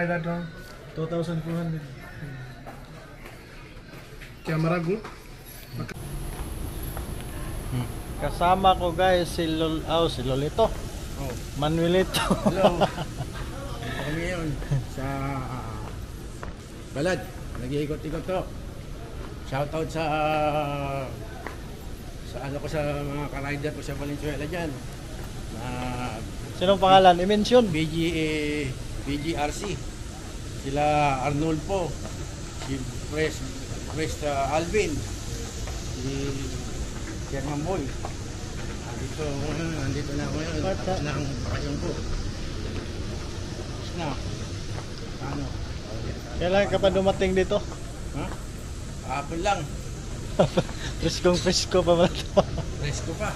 that one? 2,400. Camera good? Kasama ko guys si si Lolito. Oh. Manuelito. Hello. Ako ngayon sa Balad. Nag-iikot-ikot to. Shoutout sa ano ko sa mga ka-rider ko sa Valenzuela dyan. Sinong pangalan? I-mention. BGRC. Sila Arnulfo. Si Pres Alvin. Si Sherman Boy. Nandito na ako ngayon. Tapos na ang bakasyon ko. Tapos na. Ano? Kailan ka pa dumating dito? Ha? Hapon lang. Presko pa ba ito? Presko pa.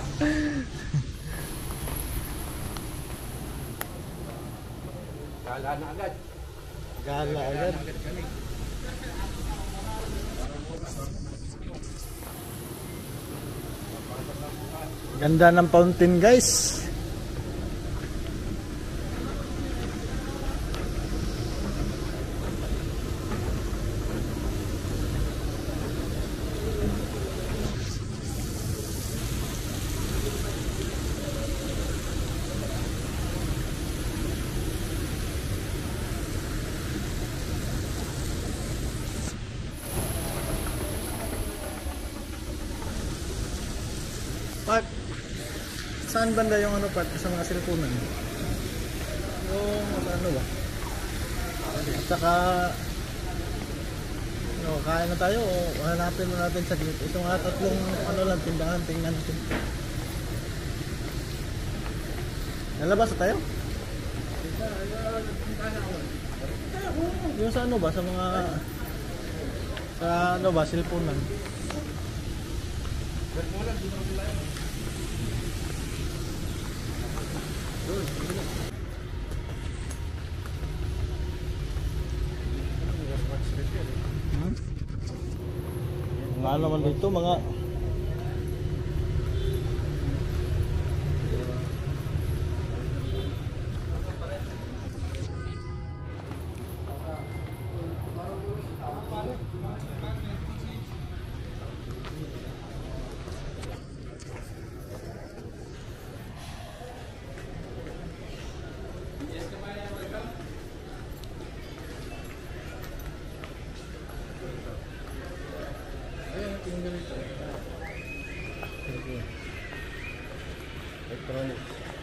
Gala na agad. Gala agad. Kami. Ganda ng fountain guys. Pat, saan banda yung ano Pat? Sa mga cellphone? Yung ano ba? At saka kain na tayo o hanapin mo natin sa gate. Itong tatlong ano lang tindahan, tingnan natin. Nalabas na tayo? Yung sa ano ba? Sa mga ano ba? Cellphone lang. Mga naman dito mga electronics.